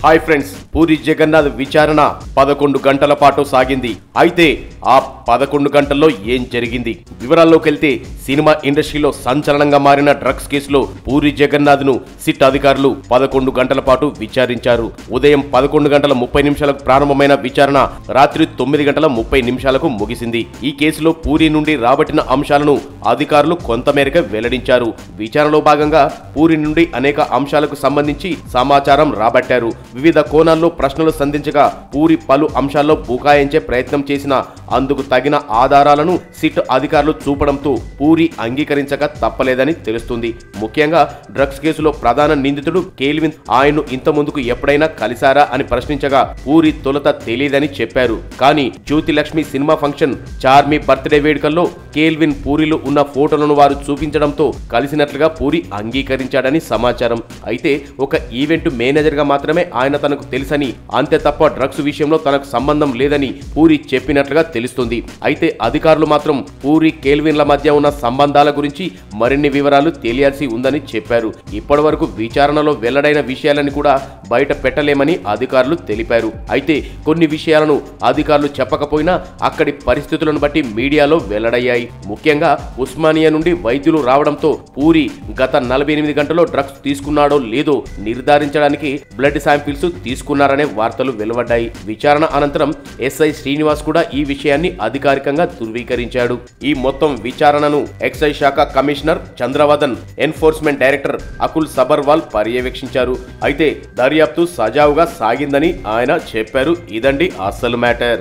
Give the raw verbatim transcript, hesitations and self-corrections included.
Hi friends, puri Jagannadh విచారణ పదకొండు గంటల పాటు సాగింది. అయితే ఆ పదకొండు గంటల్లో ఏం జరిగింది? వివరాల్లోకి వెళ్తే సినిమా ఇండస్ట్రీలో సంచలనంగా మారిన డ్రగ్స్ కేసులో పూరి జగన్నాథ్ ను సిట్ అధికారులు పదకొండు గంటల పాటు విచారించారు. ఉదయం పదకొండు గంటల ముప్పై నిమిషాలకు ప్రారంభమైన విచారణ రాత్రి తొమ్మిది గంటల ముప్పై నిమిషాలకు ముగిసింది. ఈ కేసులో పూరి నుండి రాబట్టిన అంశాలను అధికారులు కొంతమేరకు వెల్లడించారు. విచారణలో భాగంగా పూరి నుండి అనేక అంశాలకు సంబంధించి సమాచారం రాబట్టారు. వివిధ కోణాల్లో ప్రశ్నలు సంధించగా పూరి పలు అంశాల్లో బుకాయించే ప్రయత్నం చేసిన అందుకు తగిన ఆధారాలను సిట్ అధికారులు చూపడంతో పూరి అంగీకరించక తప్పలేదని తెలుస్తుంది. ముఖ్యంగా డ్రగ్స్ కేసులో ప్రధాన నిందితుడు కేల్విన్ ఆయన్ను ఇంత ముందుకు ఎప్పుడైనా కలిశారా అని ప్రశ్నించగా పూరి తొలుత తెలియదని చెప్పారు. కానీ Jyothilakshmi cinema function Charmi birthday వేడుకల్లో కేల్విన్ పూరిలో ఉన్న ఫోటోలను వారు చూపించడంతో కలిసినట్లుగా పూరి అంగీకరించాడని సమాచారం. అయితే ఒక ఈవెంట్ మేనేజర్ గా మాత్రమే ఆయన తనకు తెలుసని, అంతే తప్ప డ్రగ్స్ విషయంలో తనకు సంబంధం లేదని పూరి చెప్పినట్లుగా తెలుస్తుంది. అయితే అధికారులు మాత్రం పూరి కేల్విన్ల మధ్య ఉన్న సంబంధాల గురించి మరిన్ని వివరాలు తెలియాల్సి ఉందని చెప్పారు. ఇప్పటి వరకు విచారణలో వెల్లడైన విషయాలను కూడా బయట పెట్టలేమని అధికారులు తెలిపారు. అయితే కొన్ని విషయాలను అధికారులు చెప్పకపోయినా అక్కడి పరిస్థితులను బట్టి మీడియాలో వెల్లడయ్యాయి. ముఖ్యంగా ఉస్మానియా నుండి వైద్యులు రావడంతో పూరి గత నలభై ఎనిమిది గంటల్లో డ్రగ్స్ తీసుకున్నాడో లేదో నిర్ధారించడానికి బ్లడ్ శాంపిల్స్ తీసుకున్నారనే వార్తలు వెలువడ్డాయి. విచారణ అనంతరం ఎస్ఐ శ్రీనివాస్ కూడా ఈ విషయాన్ని అధికారికంగా ధృవీకరించాడు. ఈ మొత్తం విచారణను ఎక్సైజ్ శాఖ commissioner Chandravadan, enforcement director Akun Sabharwal పర్యవేక్షించారు. అయితే దర్యాప్తు సజావుగా సాగిందని ఆయన చెప్పారు. ఇదండి అసలు మ్యాటర్.